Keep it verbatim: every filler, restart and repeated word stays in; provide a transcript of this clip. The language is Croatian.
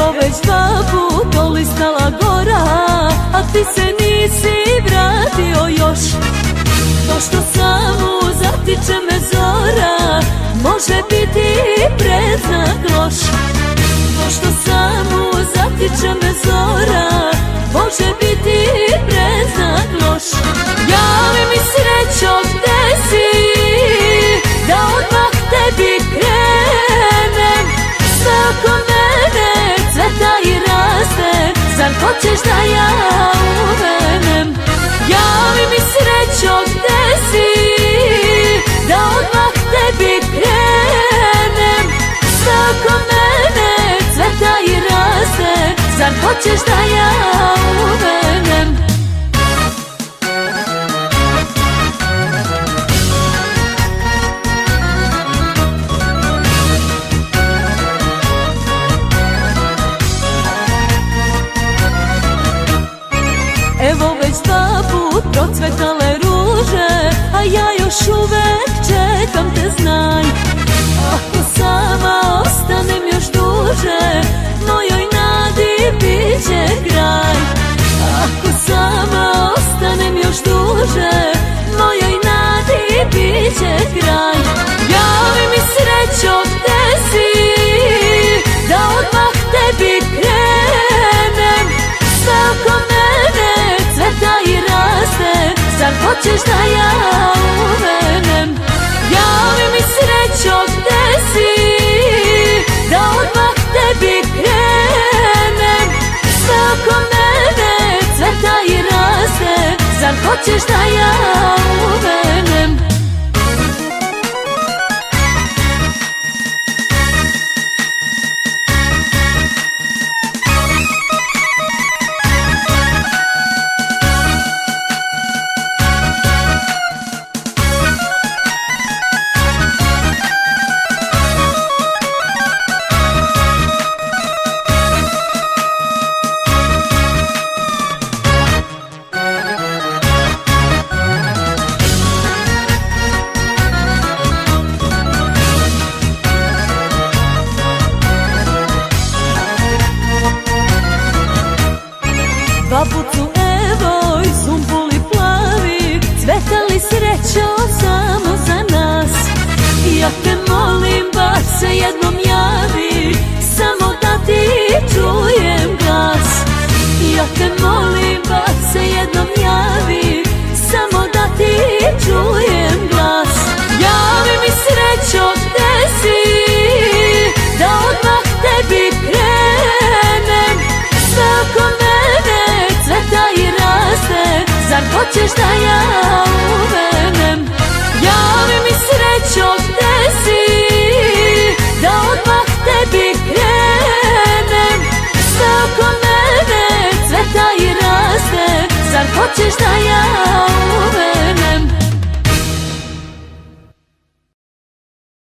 Evo već dva put olistala gora, a ti se nisi vratio još. To što samo zatiče me zora, može biti predznak loš. To što samo zatiče me zora, može biti predznak loš. Javi mi srećo gde si, da odmah tebi krenem. Sve oko mene cveta i raste, zar hoćeš da ja uvenem? Javi mi srećo gde si, da odmah tebi krenem. Sve oko mene cveta i raste, zar hoćeš da ja uvenem? Evo već dva put procvetale ruže, a ja još uvek čekam te, znaj. Ako sama ostanem još duže, mojoj nadi biće kraj. Ako sama ostanem još duže, mojoj nadi biće kraj. Javi mi srećo gde si, da odmah tebi krenem. Sve oko mene cveta i raste, zar hoćeš da ja uvenem? Javi mi srećo gde si, da odmah tebi krenem. Sve oko mene cveta i raste, zar hoćeš da ja uvenem? Dva put su evo i sumpuli plavi, cvetali srećo samo za nas. Ja te molim, bar se jednom javi, samo da ti čujem glas. Ja te molim, bar se jednom javi, samo da ti čujem glas. Javi mi srećo gde si, da odmah tebi krenem. Sve oko mene cveta i raste, zar hoćeš da ja